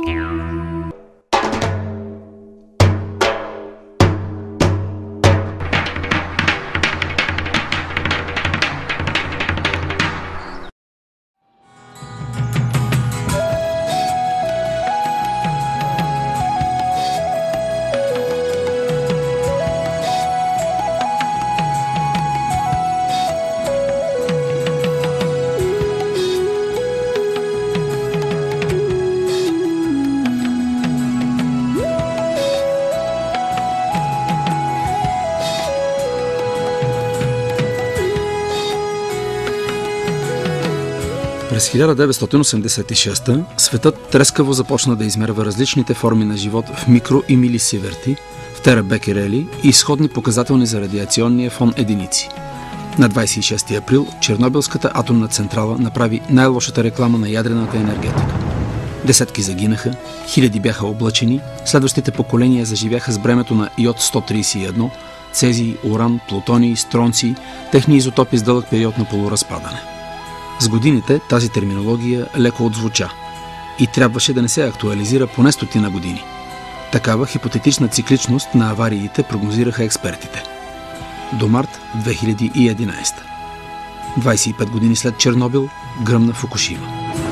През 1986 светът трескаво започна да измерва различните форми на живот в микро и милисиверти, в терабекерели и сходни показателни за радиационния фон единици. На 26 април Чернобилската атомна централа направи най-лошата реклама на ядрената енергетика. Десетки загинаха, хиляди бяха облъчени, следващите поколения заживяха с бремето на йод-131, цезий, уран, плутоний, стронций, техни изотопи с дълъг период на полуразпадане. С годините тази терминология леко отзвуча и трябваше да не се актуализира поне 100 години. Такава хипотетична цикличност на авариите прогнозираха експертите. До март 2011. 25 години след Чернобил гръмна Фукушима.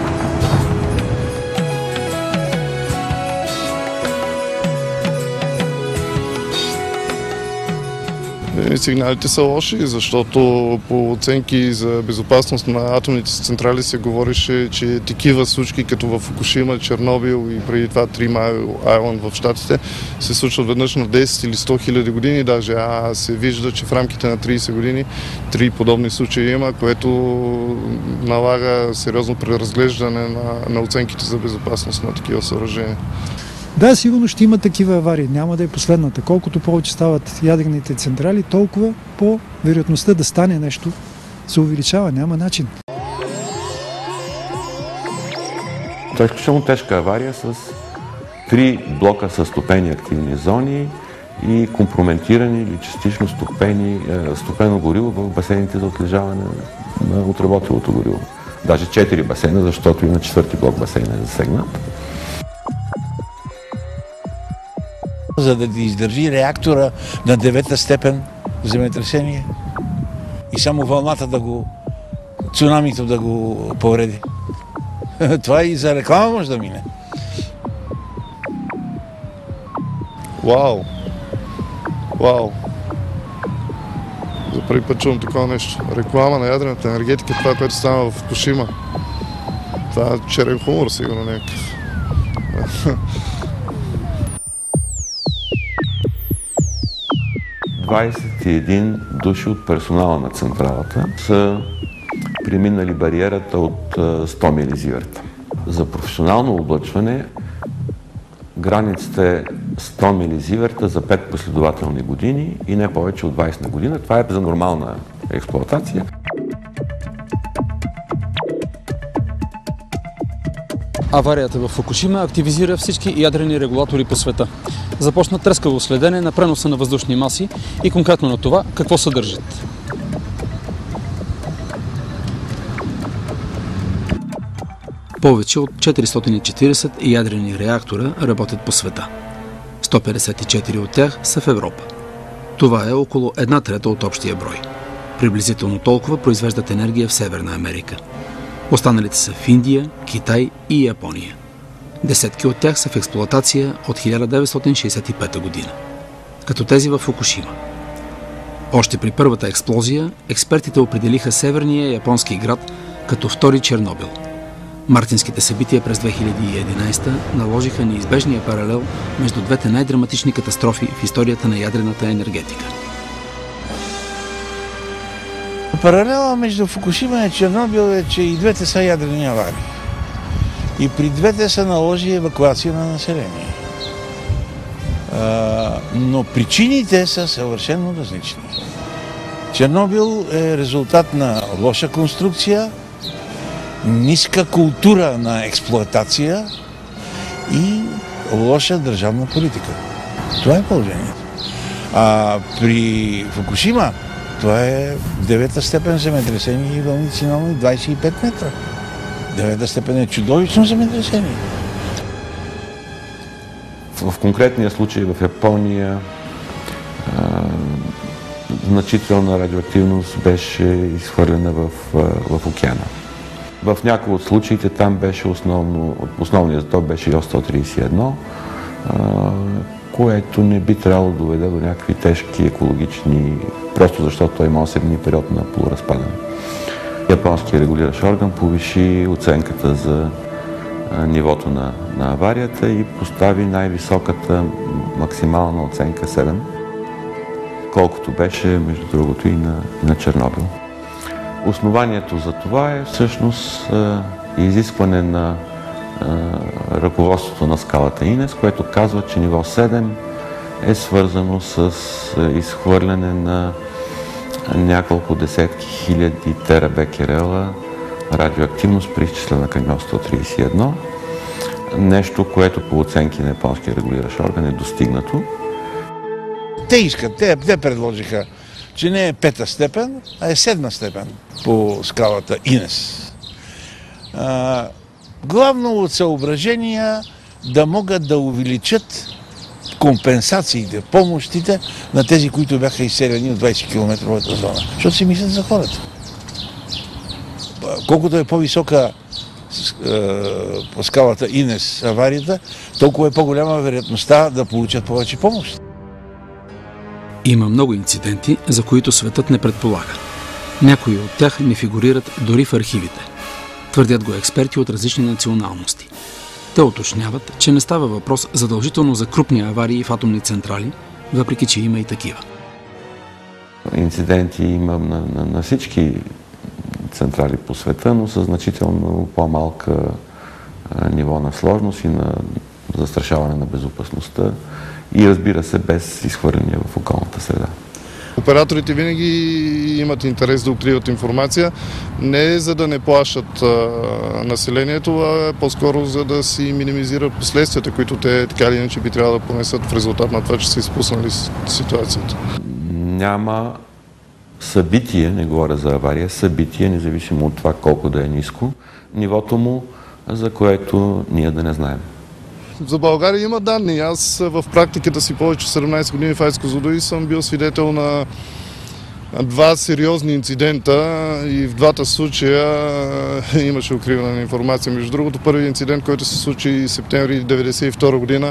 Сигналите са лоши, защото по оценки за безопасност на атомните централи се говореше, че такива случки като в Фукушима, Чернобил и преди това Три Майл Айланд в Щатите се случват веднъж на 10 или 100 хиляди години даже, а се вижда, че в рамките на 30 години 3 подобни случаи има, което налага сериозно преразглеждане на оценките за безопасност на такива съоръжения. Да, сигурно ще има такива аварии. Няма да е последната. Колкото повече стават ядрените централи, толкова по вероятността да стане нещо се увеличава. Няма начин. Това е изключително тежка авария с 3 блока с стопени активни зони и компрометирани или частично стопено гориво в басейните за отлежаване на отработилото гориво. Даже 4 басейна, защото и на 4-ти блок басейна е засегнат. За да издържи реактора на 9-та степен земетресение и само вълната цунамито да го повреди. Това и за реклама може да мине. Вау! Вау! За първи път чувам такова нещо. Реклама на ядрената енергетика, това, което става в Фукушима. Това е черен хумор, сигурно някакъв. 21 души от персонала на централата са преминали бариерата от 100 милизиверта. За професионално облъчване границата е 100 милизиверта за 5 последователни години и не повече от 20 на година. Това е за нормална експлоатация. Аварията в Фукушима активизира всички ядрени регулатори по света. Започна трескаво следене на преноса на въздушни маси и конкретно на това какво съдържат. Повече от 440 ядрени реактора работят по света. 154 от тях са в Европа. Това е около 1/3 от общия брой. Приблизително толкова произвеждат енергия в Северна Америка. Останалите са в Индия, Китай и Япония. Десетки от тях са в експлоатация от 1965 година, като тези в Фукушима. Още при първата експлозия експертите определиха северния японски град като втори Чернобил. Мартинските събития през 2011 наложиха неизбежния паралел между двете най-драматични катастрофи в историята на ядрената енергетика. Паралела между Фукушима и Чернобил е, че и двете са ядрени аварии. И при двете се наложи евакуация на население. Но причините са съвършено различни. Чернобил е резултат на лоша конструкция, ниска култура на експлоатация и лоша държавна политика. Това е положението. При Фукушима това е 9-та степен земетресение и вълни силни 25 метра. 9-та степен е чудовищно земетресение. В конкретния случай в Япония значителна радиоактивност беше изхвърлена в океана. В някои от случаите там беше основният изотоп беше Йод-131, което не би трябвало да доведе до някакви тежки екологични, просто защото той има 8-дни период на полуразпадане. Японският регулиращ орган повиши оценката за нивото на аварията и постави най-високата максимална оценка 7, колкото беше, между другото, и на Чернобил. Основанието за това е всъщност изискване на ръководството на скалата Инес, което казва, че ниво 7 е свързано с изхвърляне на няколко десетки хиляди терабекерела радиоактивност при изчислена към Йод-131. Нещо, което по оценки на японския регулиращ орган е достигнато. Те предложиха, че не е 5-та степен, а е 7-та степен по скалата Инес. Главно от съображения да могат да увеличат компенсациите, помощите на тези, които бяха изселени от 20 км зона. Защото си мислят за хората. Колкото е по-висока по скалата Инес аварията, толкова е по-голяма вероятността да получат повече помощ. Има много инциденти, за които светът не предполага. Някои от тях не фигурират дори в архивите. Твърдят го експерти от различни националности. Те уточняват, че не става въпрос задължително за крупни аварии в атомни централи, въпреки че има и такива. Инциденти има на всички централи по света, но със значително по-малка ниво на сложност и на застрашаване на безопасността и, разбира се, без изхвърляния в околната среда. Операторите винаги имат интерес да укриват информация, не за да не плашат населението, а по-скоро за да си минимизират последствията, които те така или иначе би трябвало да понесат в резултат на това, че са изпуснали ситуацията. Няма събитие, не говоря за авария, събитие, независимо от това колко да е ниско, нивото му, за което ние да не знаем. За България има данни. Аз в практиката си повече 17 години в АЕЦ Козлодуй съм бил свидетел на два сериозни инцидента и в двата случая имаше укриване на информация. Между другото, първият инцидент, който се случи в септември 1992 година,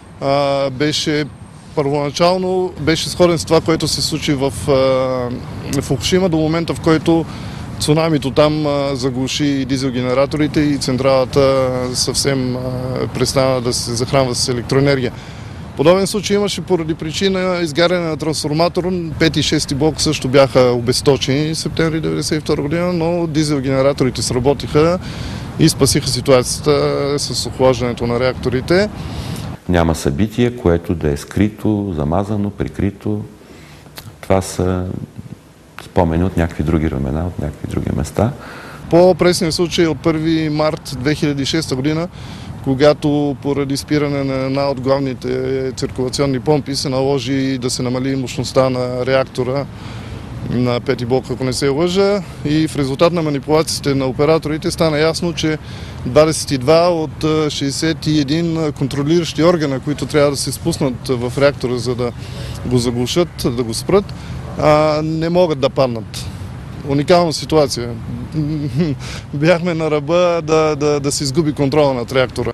първоначално беше сходен с това, което се случи в Фукушима до момента, в който цунамито там заглуши дизелгенераторите и централата съвсем престана да се захранва с електроенергия. Подобен случай имаше поради причина изгаряне на трансформатор. 5 и 6 блок също бяха обезточени в септември 1992 година, но дизелгенераторите сработиха и спасиха ситуацията с охлаждането на реакторите. Няма събитие, което да е скрито, замазано, прикрито. Това са спомени от някакви други времена, от някакви други места. По-пресният случай от 1 март 2006 година, когато поради спиране на една от главните циркулационни помпи се наложи да се намали мощността на реактора на 5 блок, ако не се лъжа, и в резултат на манипулациите на операторите стана ясно, че 22 от 61 контролиращи органа, които трябва да се спуснат в реактора, за да го заглушат, да го спрат, не могат да паднат. Уникална ситуация. Бяхме на ръба да се изгуби контрола над реактора.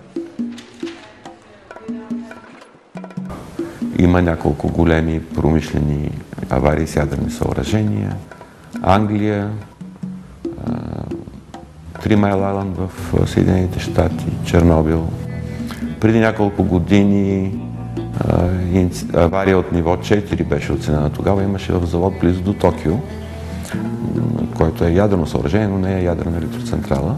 Има няколко големи промишлени аварии с ядрени съоръжения. Англия, Три Майл Айланд в Съединените щати, Чернобил. Преди няколко години авария от ниво 4 беше оценена тогава. Имаше в завод близо до Токио, който е ядрено съоръжение, но не е ядрена електроцентрала.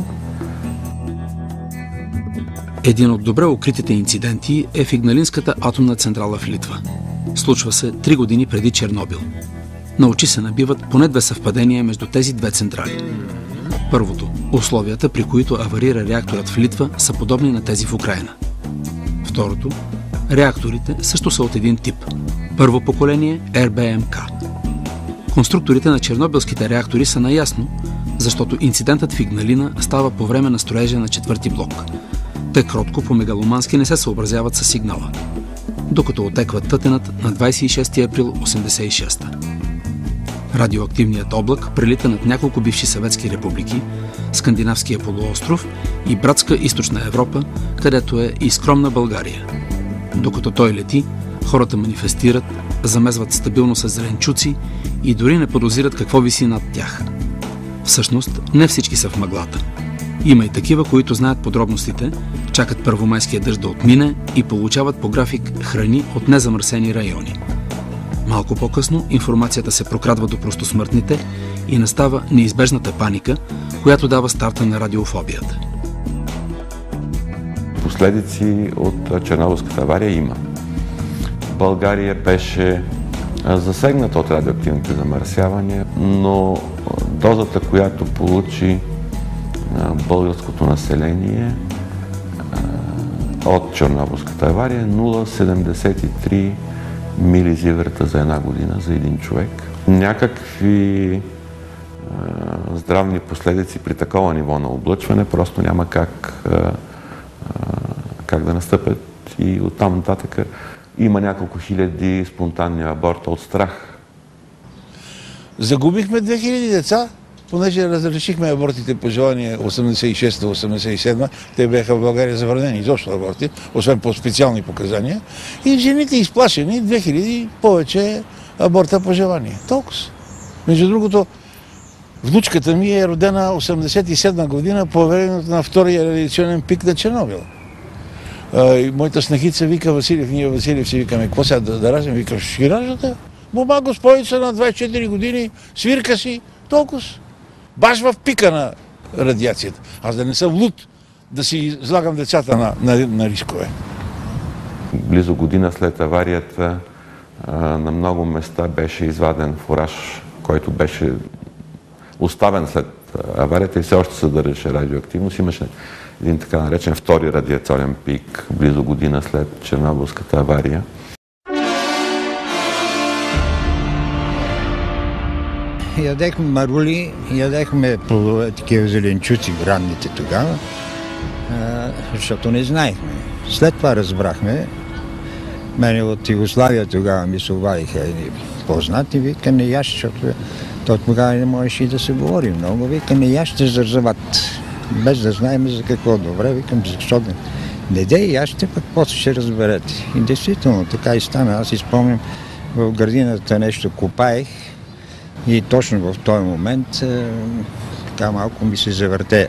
Един от добре укритите инциденти е в Игналинската атомна централа в Литва. Случва се 3 години преди Чернобил. На очи се набиват поне 2 съвпадения между тези две централи. Първото – условията, при които аварира реакторът в Литва, са подобни на тези в Украйна. Второто – реакторите също са от един тип. Първо поколение РБМК. Конструкторите на чернобилските реактори са наясно, защото инцидентът в Игналина става по време на строежа на 4-ти блок. Те кротко по мегаломански не се съобразяват с сигнала, докато отеква тътенът на 26 април 86-та. Радиоактивният облак прелита над няколко бивши съветски републики, Скандинавския полуостров и братска източна Европа, където е и скромна България. Докато той лети, хората манифестират, замезват стабилно с зеленчуци и дори не подозират какво виси над тях. Всъщност, не всички са в мъглата. Има и такива, които знаят подробностите, чакат първомайския дъжд да отмине и получават по график храни от незамърсени райони. Малко по-късно информацията се прокрадва до простосмъртните и настава неизбежната паника, която дава старта на радиофобията. Последици от Чернобилската авария има. България беше засегната от радиоактивните замърсявания, но дозата, която получи българското население от Чернобилската авария е 0,73 милизиверта за една година за един човек. Някакви здравни последици при такова ниво на облъчване просто няма как да настъпят и оттам нататък има няколко хиляди спонтанни аборта от страх. Загубихме 2000 деца, понеже разрешихме абортите по желание 86-87, те бяха в България забранени изобщо аборти, освен по специални показания. И жените изплашени 2000 повече аборта по желание. Толкова. Между другото, внучката ми е родена 87 година по времето на втория радиационен пик на Чернобил. И моята снахица вика Василев, ние Василев си викаме, какво сега да раждам? Вика, ще раждате? Мома господица на 24 години, свирка си, толкова. Баш в пика на радиацията. Аз да не съм луд да си излагам децата на рискове. Близо година след аварията на много места беше изваден фураж, който беше оставен след аварията и все още съдържаше радиоактивност. Имаше един така наречен втори радиационен пик, близо година след Чернобилската авария. Ядехме марули, ядехме плодове, такива зеленчуци, ранните тогава, защото не знаехме. След това разбрахме, мене от Югославия тогава ми се обадиха едни познати, вика не яш, защото то тогава не можеше и да се говори много, вика не яш, ще зарзават, без да знаем за какво. Добре, викам, защо не дей яще, пък после ще разберете. И действително така и стана. Аз изпомням, в градината нещо копаех и точно в този момент така малко ми се завърте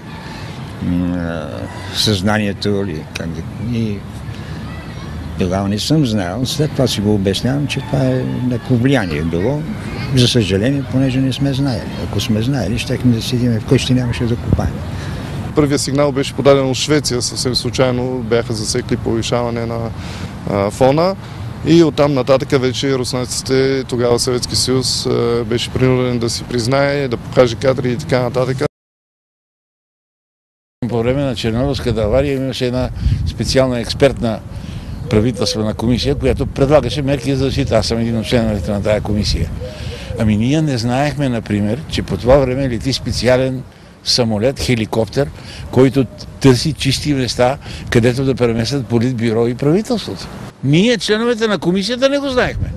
съзнанието и тогава не съм знаел. След това си го обяснявам, че това е някакво влияние било. За съжаление, понеже не сме знаели. Ако сме знаели, щехме да седим вкъщи, нямаше да копаем. Първият сигнал беше подаден от Швеция, съвсем случайно бяха засекли повишаване на фона и оттам нататък вече руснаците, тогава Съветски съюз, беше принуден да си признае, да покаже кадри и така нататък. По време на Чернобилската авария имаше една специална експертна правителствена комисия, която предлагаше мерки за защита. Аз съм един от членовете на тая комисия. Ами ние не знаехме, например, че по това време лети специален самолет, хеликоптер, който търси чисти места, където да преместят политбюро и правителството. Ние, членовете на комисията, не го знаехме.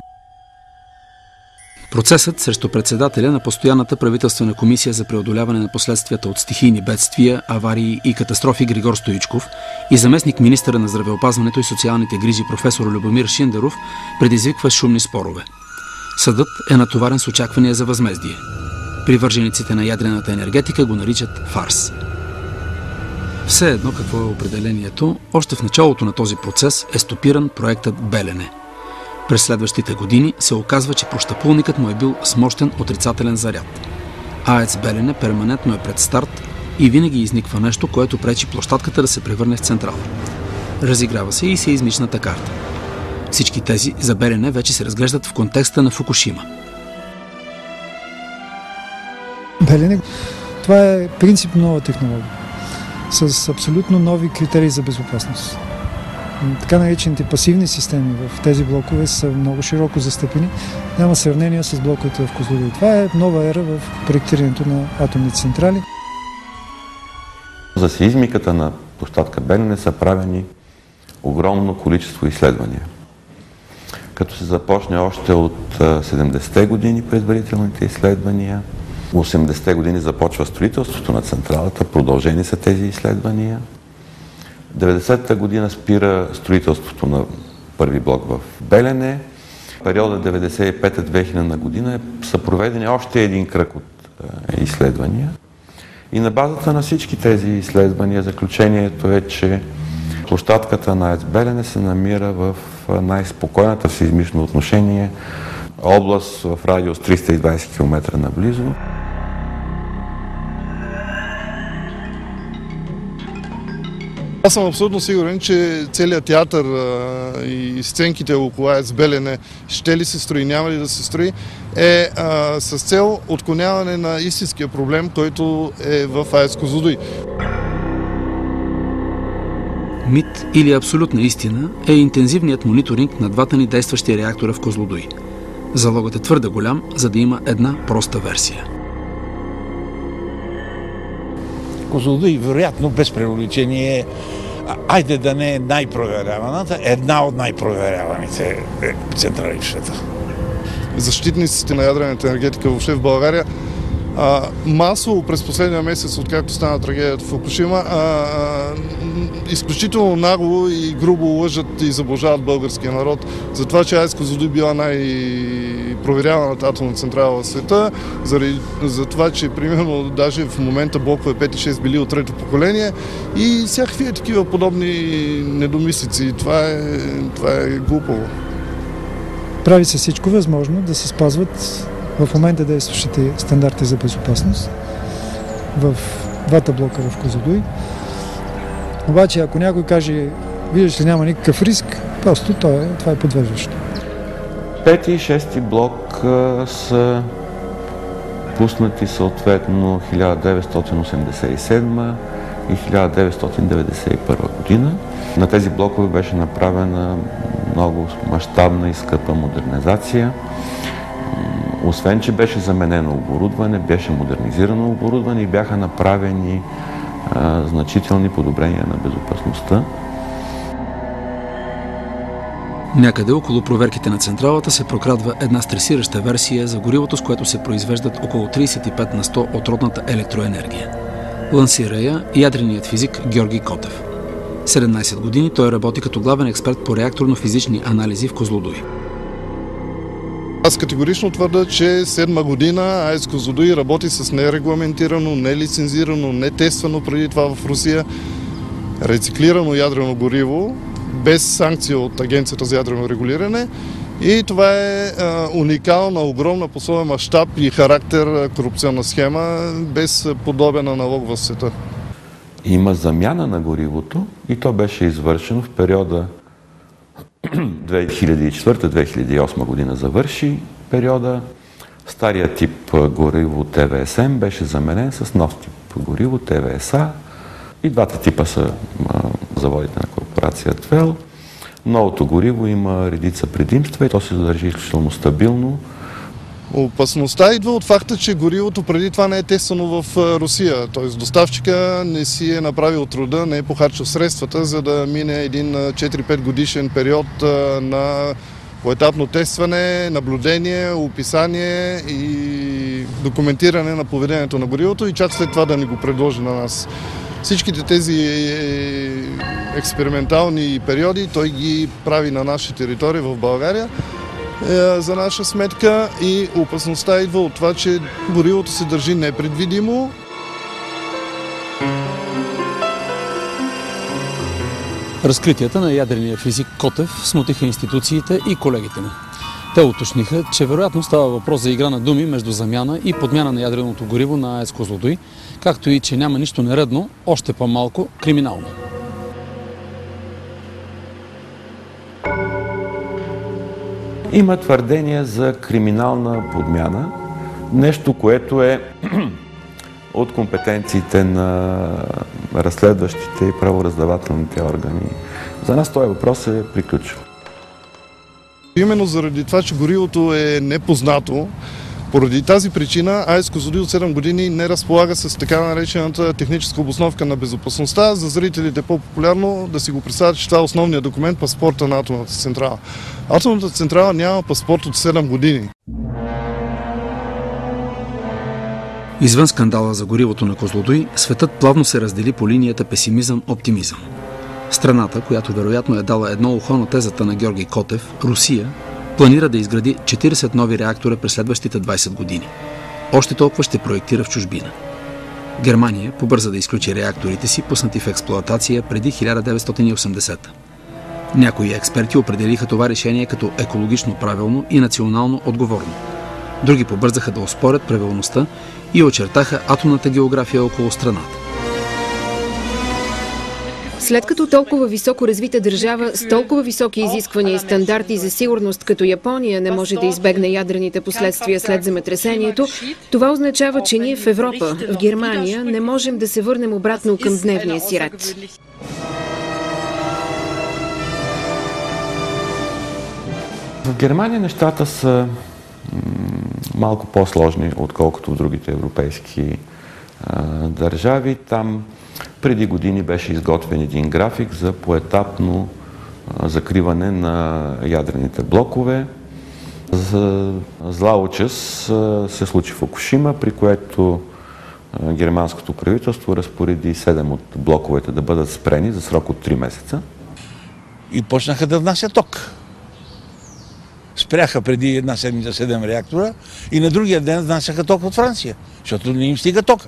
Процесът срещу председателя на Постоянната правителствена комисия за преодоляване на последствията от стихийни бедствия, аварии и катастрофи Григор Стоичков и заместник министъра на здравеопазването и социалните грижи професор Любомир Шиндаров предизвиква шумни спорове. Съдът е натоварен с очаквания за възмездие. Привържениците на ядрената енергетика го наричат фарс. Все едно какво е определението, още в началото на този процес е стопиран проектът Белене. През следващите години се оказва, че прощапулникът му е бил с мощен отрицателен заряд. АЕЦ Белене перманентно е пред старт и винаги изниква нещо, което пречи площадката да се превърне в централа. Разиграва се и сеизмичната карта. Всички тези за Белене вече се разглеждат в контекста на Фукушима. Белене, това е принцип нова технология, с абсолютно нови критерии за безопасност. Така наречените пасивни системи в тези блокове са много широко застъпени. Няма сравнение с блоковете в Козлодуй. Това е нова ера в проектирането на атомни централи. За сеизмиката на площадка Белене са правени огромно количество изследвания. Като се започне още от 70-те години предварителните изследвания, 80-те години започва строителството на централата, продължени са тези изследвания. 90-та година спира строителството на първи блок в Белене. В периода 95-2000 година са проведени още един кръг от изследвания. И на базата на всички тези изследвания заключението е, че площадката на АЕЦ Белене се намира в най-спокойната в сеизмично отношение област в радиус 320 км наблизо. Аз съм абсолютно сигурен, че целият театър и сценките около АЕЦ Белене ще ли се строи, няма ли да се строи, е с цел отклоняване на истинския проблем, който е в АЕЦ Козлодуй. Мит или абсолютна истина е интензивният мониторинг на двата ни действащи реактора в Козлодуй. Залогът е твърде голям, за да има една проста версия. Козлодуй, вероятно, без преувеличение, айде да не е най-проверяваната, една от най-проверяваните централищата. Защитниците на ядрената енергетика въобще в България масово през последния месец, откакто стана трагедията в Фукушима, изключително нагло и грубо лъжат и заблуждават българския народ за това, че АЕЦ Козлодуй била най-проверяваната атомна централа в света, за това, че примерно даже в момента блокове 5 и 6 били от трето поколение и всякакви такива подобни недомислици. Това е глупаво. Прави се всичко възможно да се спазват в момента действащите стандарти за безопасност в двата блока в Козлодуй. Обаче, ако някой каже, виждаш ли, няма никакъв риск, просто това е подвеждащо. Пети и шести блок са пуснати съответно 1987 и 1991 година. На тези блокове беше направена много мащабна и скъпа модернизация. Освен, че беше заменено оборудване, беше модернизирано оборудване и бяха направени значителни подобрения на безопасността. Някъде около проверките на централата се прокрадва една стресираща версия за горивото, с което се произвеждат около 35 на 100 от родната електроенергия. Лансира я ядреният физик Георги Котев. 17 години той работи като главен експерт по реакторно-физични анализи в Козлодуй. Аз категорично твърда, че седма година АЕЦ Козлодуй работи с нерегламентирано, нелицензирано, нетествано преди това в Русия рециклирано ядрено гориво, без санкция от Агенцията за ядрено регулиране. И това е уникална, огромна по своя мащаб и характер корупционна схема, без подобен аналог в света. Има замяна на горивото и то беше извършено в периода 2004-2008 година завърши периода. Стария тип гориво ТВСМ беше заменен с нов тип гориво ТВСА. И двата типа са заводите на корпорация ТВЕЛ. Новото гориво има редица предимства и то се държи изключително стабилно. Опасността идва от факта, че горивото преди това не е тествано в Русия. Т.е. доставчика не си е направил труда, не е похарчил средствата, за да мине един 4-5 годишен период на поетапно тестване, наблюдение, описание и документиране на поведението на горивото и чак след това да ни го предложи на нас. Всичките тези експериментални периоди той ги прави на наша територия в България за наша сметка и опасността идва от това, че горивото се държи непредвидимо. Разкритията на ядрения физик Котев смутиха институциите и колегите му. Те уточниха, че вероятно става въпрос за игра на думи между замяна и подмяна на ядреното гориво на АЕЦ Козлодуй, както и че няма нищо нередно, още по-малко криминално. Има твърдение за криминална подмяна, нещо, което е от компетенциите на разследващите и правораздавателните органи. За нас този въпрос е приключил. Именно заради това, че горивото е непознато, Поради тази причина АЕЦ Козлодуй от 7 години не разполага с така наречената техническа обосновка на безопасността. За зрителите по-популярно да си го представят, че това е основният документ, паспорта на атомната централа. Атомната централа няма паспорт от 7 години. Извън скандала за горивото на Козлодуй, светът плавно се раздели по линията песимизъм-оптимизъм. Страната, която вероятно е дала едно ухо на тезата на Георги Котев, Русия, планира да изгради 40 нови реактора през следващите 20 години. Още толкова ще проектира в чужбина. Германия побърза да изключи реакторите си, пуснати в експлоатация преди 1980. Някои експерти определиха това решение като екологично правилно и национално отговорно. Други побързаха да оспорят правилността и очертаха атомната география около страната. След като толкова високо развита държава с толкова високи изисквания и стандарти за сигурност като Япония не може да избегне ядрените последствия след земетресението, това означава, че ние в Европа, в Германия, не можем да се върнем обратно към дневния си ред. В Германия нещата са малко по-сложни, отколкото в другите европейски държави. Там преди години беше изготвен един график за поетапно закриване на ядрените блокове. За зла участ се случи в Фукушима, при което германското правителство разпореди 7 от блоковете да бъдат спрени за срок от 3 месеца. И почнаха да внасят ток. Спряха преди една седмица 7 реактора и на другия ден внасяха ток от Франция, защото не им стига тока.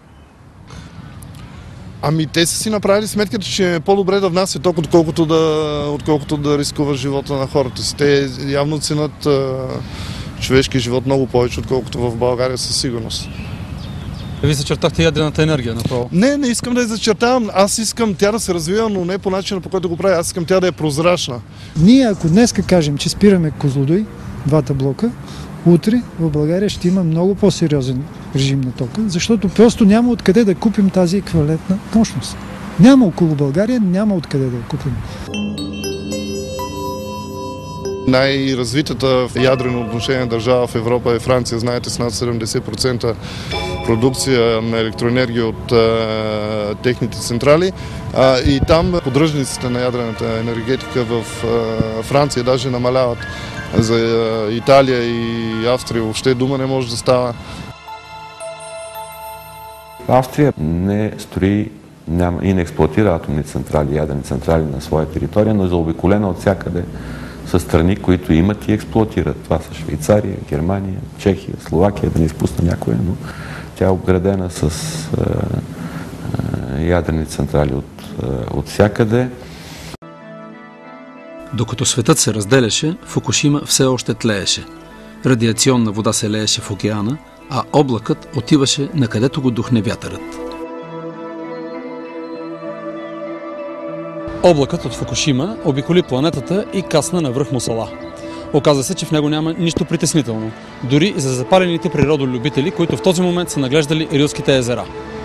Ами те са си направили сметката, че е по-добре да внасят ток, отколкото да рискува живота на хората си. Те явно ценят човешки живот много повече, отколкото в България със сигурност. Вие зачертахте ядрената енергия направо? Не искам да я зачертавам. Аз искам тя да се развива, но не по начина, по който го прави. Аз искам тя да е прозрачна. Ние, ако днес кажем, че спираме Козлодуй, двата блока, утре в България ще има много по-сериозен режим на тока, защото просто няма откъде да купим тази еквивалентна мощност. Няма около България, няма откъде да я купим. Най-развитата в ядрено отношение държава в Европа е Франция. Знаете, с над 70% продукция на електроенергия от техните централи. И там поддръжниците на ядрената енергетика в Франция даже намаляват. За Италия и Австрия въобще дума не може да става. Австрия не строи и не експлоатира атомни централи, ядрени централи на своя територия, но е заобиколена от всякъде са страни, които имат и експлоатират. Това са Швейцария, Германия, Чехия, Словакия, да не изпусна някоя, но тя е обградена с ядрени централи от всякъде. Докато светът се разделяше, Фукушима все още тлееше. Радиационна вода се лееше в океана, а облакът отиваше накъдето го духне вятърът. Облакът от Фукушима обиколи планетата и касна навръх Мусала. Оказа се, че в него няма нищо притеснително, дори за запалените природолюбители, които в този момент са наглеждали Рилските езера.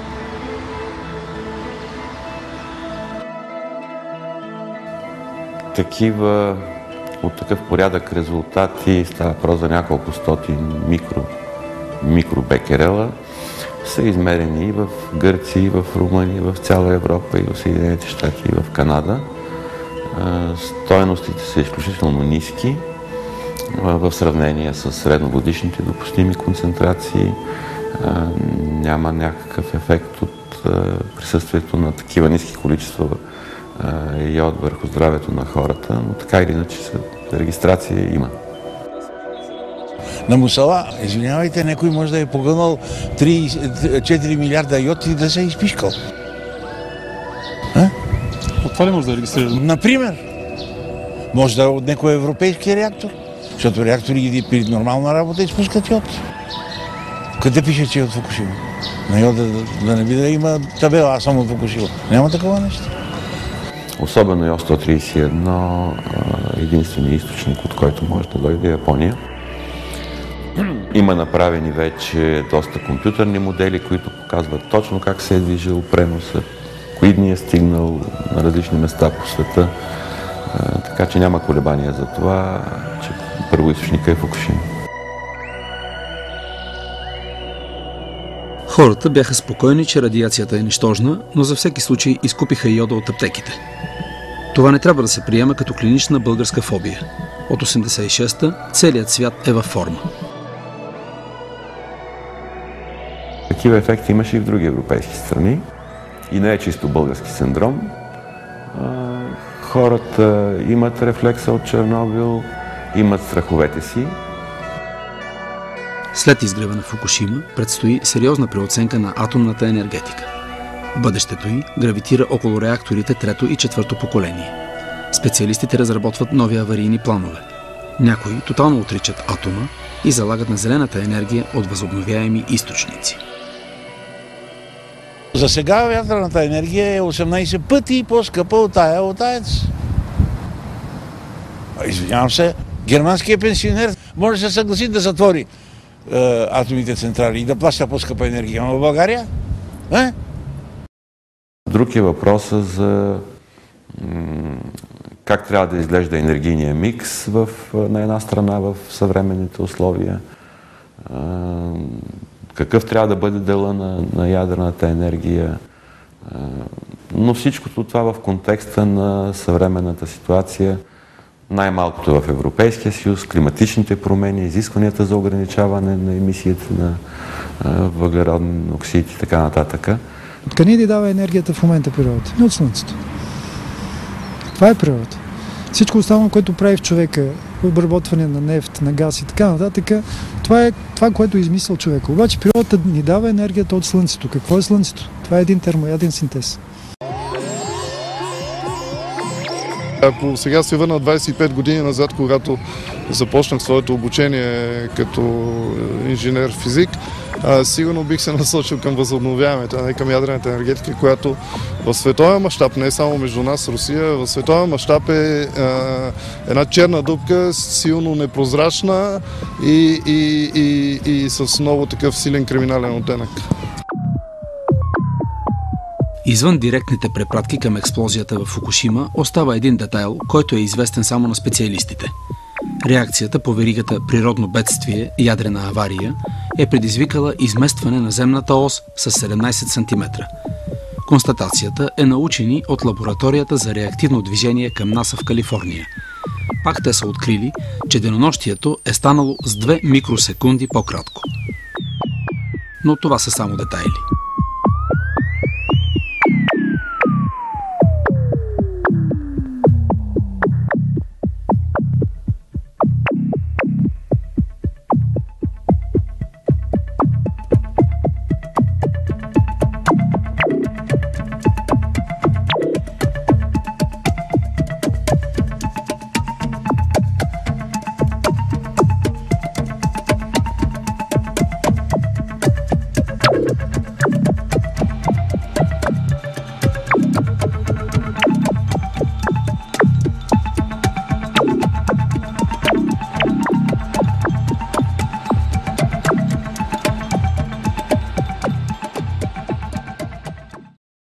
Такива от такъв порядък резултати, става въпрос за няколко стотин микробекерела, са измерени и в Гърция, и в Румъния, и в цяла Европа, и в Съединените щати, и в Канада. Стойностите са изключително ниски в сравнение с средногодишните допустими концентрации. Няма някакъв ефект от присъствието на такива ниски количества йод върху здравето на хората, но така или иначе регистрация има. На Мусала, извинявайте, някой може да е погънал 4 милиарда йод и да се е изпишкал. От това ли може да е регистрирано? Например. Може да е от някой европейски реактор, защото реактори при нормална работа изпускат йод. Къде пише, че е от Фукушима? На йода да не би да има табела, аз съм от Фукушима. Няма такова нещо. Особено Йод-131, единственият източник, от който може да дойде Япония. Има направени вече доста компютърни модели, които показват точно как се е движил преноса, кои дни е стигнал на различни места по света. Така че няма колебания за това, че първоизточника е Фукушима. Хората бяха спокойни, че радиацията е нищожна, но за всеки случай изкупиха йода от аптеките. Това не трябва да се приема като клинична българска фобия. От 86-та целият свят е във форма. Такива ефекти имаше и в други европейски страни. И не е чисто български синдром. Хората имат рефлекса от Чернобил, имат страховете си. След изгрева на Фукушима предстои сериозна преоценка на атомната енергетика. Бъдещето й гравитира около реакторите трето и четвърто поколение. Специалистите разработват нови аварийни планове. Някои тотално отричат атома и залагат на зелената енергия от възобновяеми източници. За сега вятърната енергия е 18 пъти по-скъпа от тая от АЕЦ. Извинявам се, германският пенсионер може да се съгласи да затвори атомните централи и да плаща по-скъпа енергия. Но в България? Друг е въпросът за как трябва да изглежда енергийния микс на една страна в съвременните условия. Какъв трябва да бъде дела на ядрената енергия. Но всичкото това в контекста на съвременната ситуация, най-малкото в Европейския съюз, климатичните промени, изискванията за ограничаване на емисията на въглероден оксид и така нататък. Откъде ни дава енергията в момента природата? Не от Слънцето. Това е природата. Всичко останало, което прави в човека, обработване на нефт, на газ и така нататък, това е това, което е измислил човека. Обаче природата ни дава енергията от Слънцето. Какво е Слънцето? Това е един термояден синтез. Ако сега се върна 25 години назад, когато започнах своето обучение като инженер-физик, сигурно бих се насочил към възобновяемата, не към ядрената енергетика, която в световен мащаб, не само между нас, Русия, в световен мащаб е една черна дупка, силно непрозрачна и с много такъв силен криминален оттенък. Извън директните препратки към експлозията в Фукушима остава един детайл, който е известен само на специалистите. Реакцията по веригата природно бедствие, ядрена авария, е предизвикала изместване на земната ос с 17 см. Констатацията е на учени от лабораторията за реактивно движение към НАСА в Калифорния. Пак те са открили, че денонощието е станало с 2 микросекунди по-кратко. Но това са само детайли.